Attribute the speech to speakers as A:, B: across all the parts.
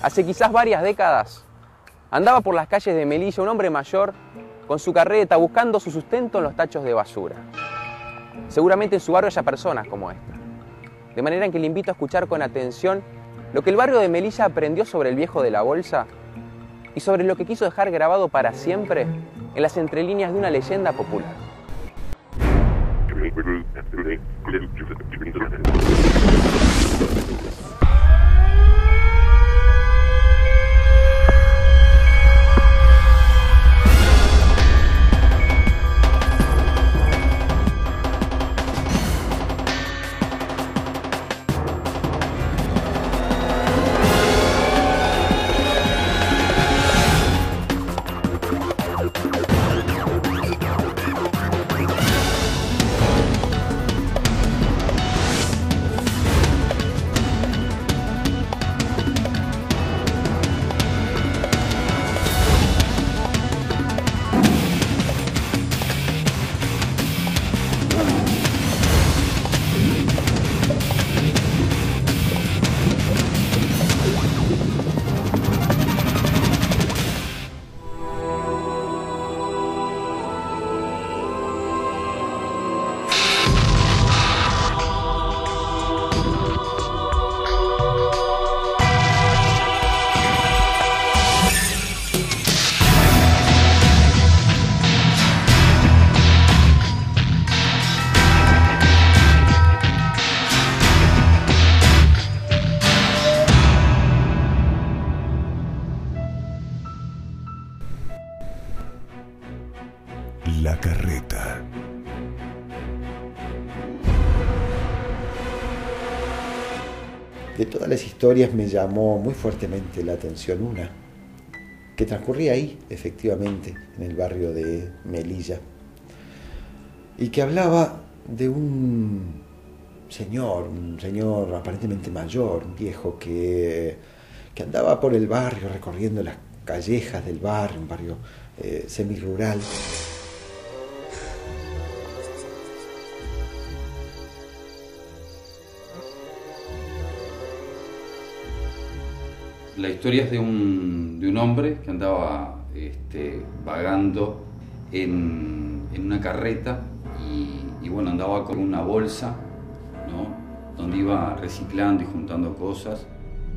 A: Hace quizás varias décadas, andaba por las calles de Melilla un hombre mayor con su carreta buscando su sustento en los tachos de basura. Seguramente en su barrio haya personas como esta. De manera en que le invito a escuchar con atención lo que el barrio de Melilla aprendió sobre el viejo de la bolsa y sobre lo que quiso dejar grabado para siempre en las entrelíneas de una leyenda popular.
B: La carreta.
C: De todas las historias me llamó muy fuertemente la atención una, que transcurría ahí, efectivamente, en el barrio de Melilla, y que hablaba de un señor aparentemente mayor, un viejo que andaba por el barrio recorriendo las callejas del barrio, un barrio semirural.
D: La historia es de un hombre que andaba vagando en una carreta y bueno, andaba con una bolsa, ¿no?, donde iba reciclando y juntando cosas.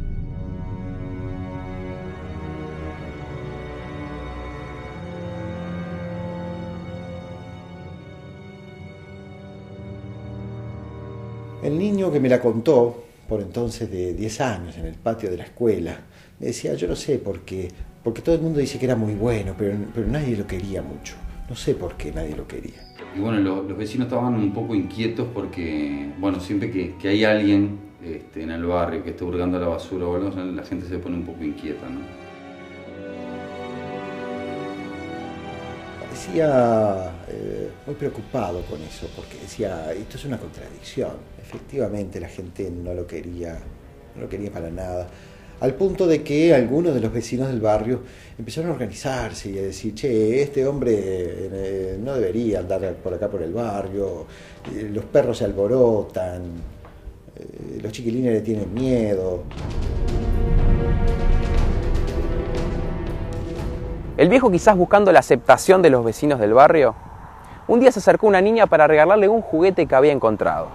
C: El niño que me la contó, por entonces de 10 años, en el patio de la escuela, me decía, yo no sé por qué, porque todo el mundo dice que era muy bueno, pero nadie lo quería mucho. No sé por qué nadie lo quería.
D: Y bueno, los vecinos estaban un poco inquietos porque, bueno, siempre que hay alguien en el barrio que esté hurgando la basura o algo, la gente se pone un poco inquieta, ¿no?
C: Parecía muy preocupado con eso, porque decía, esto es una contradicción. Efectivamente la gente no lo quería para nada. Al punto de que algunos de los vecinos del barrio empezaron a organizarse y a decir, che, este hombre no debería andar por acá por el barrio, los perros se alborotan, los chiquilines le tienen miedo.
A: El viejo, quizás buscando la aceptación de los vecinos del barrio, un día se acercó a una niña para regalarle un juguete que había encontrado.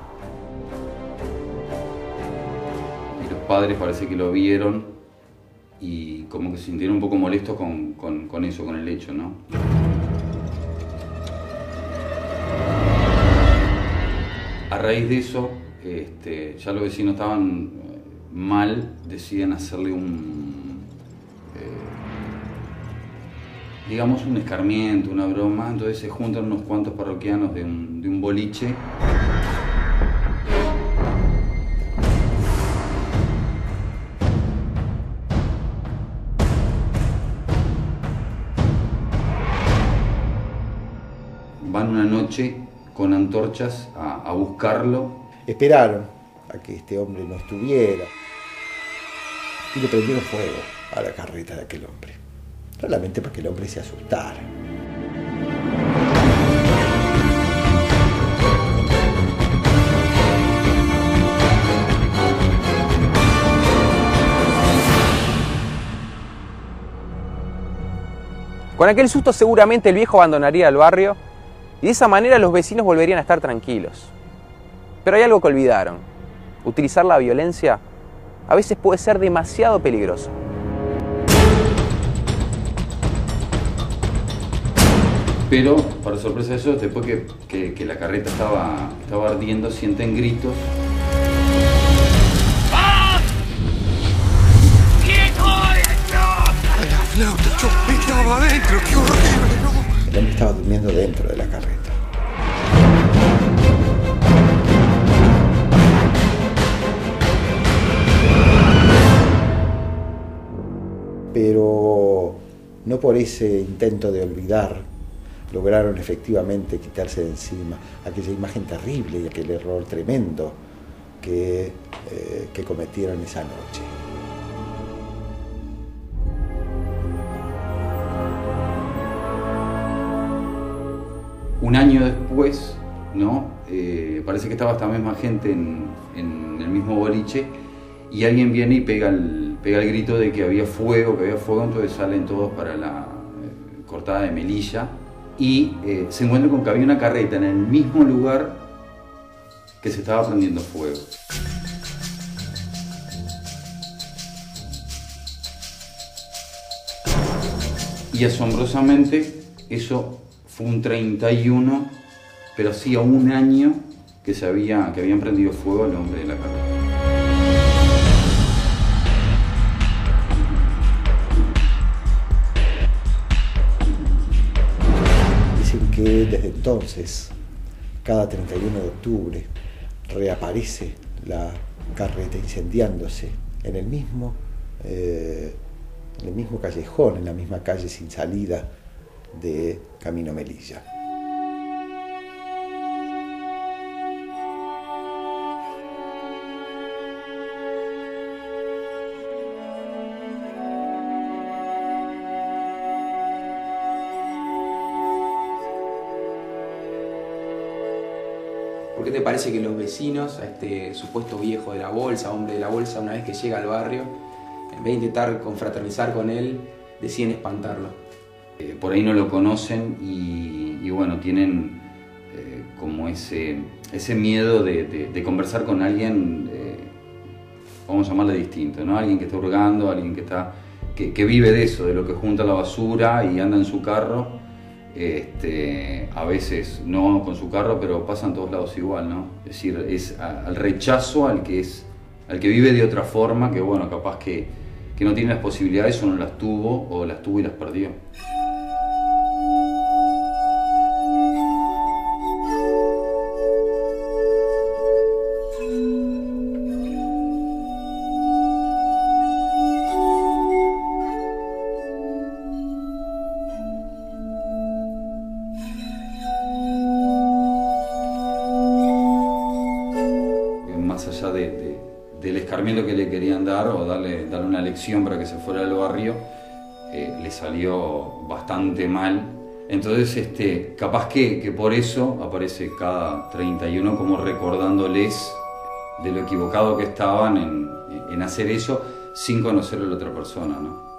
D: Y los padres parece que lo vieron y como que se sintieron un poco molestos con eso, con el hecho, ¿no? A raíz de eso, ya los vecinos estaban mal, deciden hacerle digamos un escarmiento, una broma. Entonces se juntan unos cuantos parroquianos de un boliche. Van una noche con antorchas a buscarlo.
C: Esperaron a que este hombre no estuviera y le prendieron fuego a la carreta de aquel hombre, solamente para que el hombre se asustara.
A: Con aquel susto seguramente el viejo abandonaría el barrio y de esa manera los vecinos volverían a estar tranquilos. Pero hay algo que olvidaron. Utilizar la violencia a veces puede ser demasiado peligroso.
D: Pero, para sorpresa de ellos, después que la carreta estaba ardiendo, sienten gritos.
C: Yo estaba adentro, qué horrible, ¿no? El hombre estaba durmiendo dentro de la carreta. Pero no por ese intento de olvidar lograron efectivamente quitarse de encima aquella imagen terrible y aquel error tremendo que cometieron esa noche.
D: Un año después, ¿no? Parece que estaba esta misma gente en el mismo boliche y alguien viene y pega el grito de que había fuego, entonces salen todos para la cortada de Melilla y se encuentran con que había una carreta en el mismo lugar que se estaba prendiendo fuego. Y asombrosamente eso fue un 31, pero hacía un año que habían prendido fuego al hombre de la carreta.
C: Dicen que desde entonces, cada 31 de octubre, reaparece la carreta incendiándose en el mismo callejón, en la misma calle sin salida de Camino Melilla.
E: ¿Por qué te parece que los vecinos, a este supuesto viejo de la bolsa, hombre de la bolsa, una vez que llega al barrio, en vez de intentar confraternizar con él, deciden espantarlo?
D: Por ahí no lo conocen y bueno, tienen como ese miedo de conversar con alguien, vamos a llamarle distinto, ¿no? Alguien que está hurgando, alguien que vive de eso, de lo que junta la basura y anda en su carro. A veces no con su carro, pero pasa en todos lados igual, ¿no? Es decir, es al rechazo al que vive de otra forma, que bueno, capaz que no tiene las posibilidades o no las tuvo, o las tuvo y las perdió. Más allá del escarmiento que le querían dar o darle una lección para que se fuera del barrio, le salió bastante mal. Entonces, capaz que por eso aparece cada 31 como recordándoles de lo equivocado que estaban en hacer eso sin conocer a la otra persona, ¿no?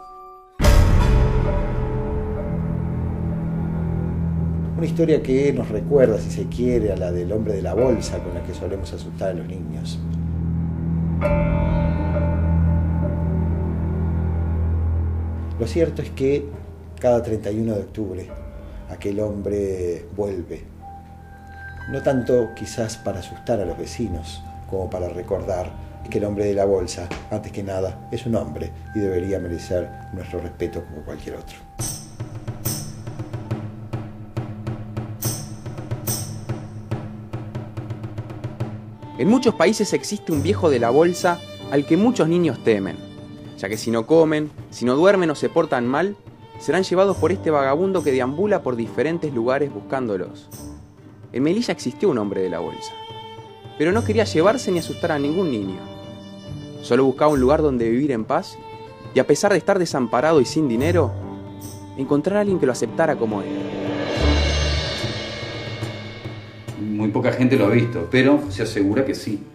C: Una historia que nos recuerda, si se quiere, a la del hombre de la bolsa con la que solemos asustar a los niños. Lo cierto es que cada 31 de octubre aquel hombre vuelve, no tanto quizás para asustar a los vecinos como para recordar que el hombre de la bolsa, antes que nada, es un hombre y debería merecer nuestro respeto como cualquier otro.
A: En muchos países existe un viejo de la bolsa al que muchos niños temen, ya que si no comen, si no duermen o se portan mal, serán llevados por este vagabundo que deambula por diferentes lugares buscándolos. En Melilla existió un hombre de la bolsa, pero no quería llevarse ni asustar a ningún niño. Solo buscaba un lugar donde vivir en paz y, a pesar de estar desamparado y sin dinero, encontrar a alguien que lo aceptara como era.
D: Muy poca gente lo ha visto, pero se asegura que sí.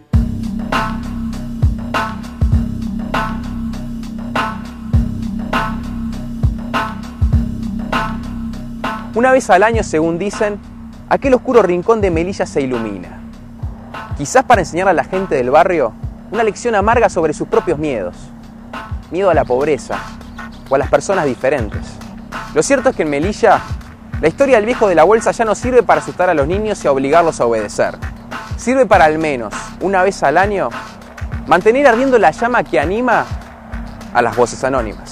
A: Una vez al año, según dicen, aquel oscuro rincón de Melilla se ilumina. Quizás para enseñarle a la gente del barrio una lección amarga sobre sus propios miedos. Miedo a la pobreza o a las personas diferentes. Lo cierto es que en Melilla, la historia del viejo de la bolsa ya no sirve para asustar a los niños y a obligarlos a obedecer. Sirve para al menos, una vez al año, mantener ardiendo la llama que anima a las voces anónimas.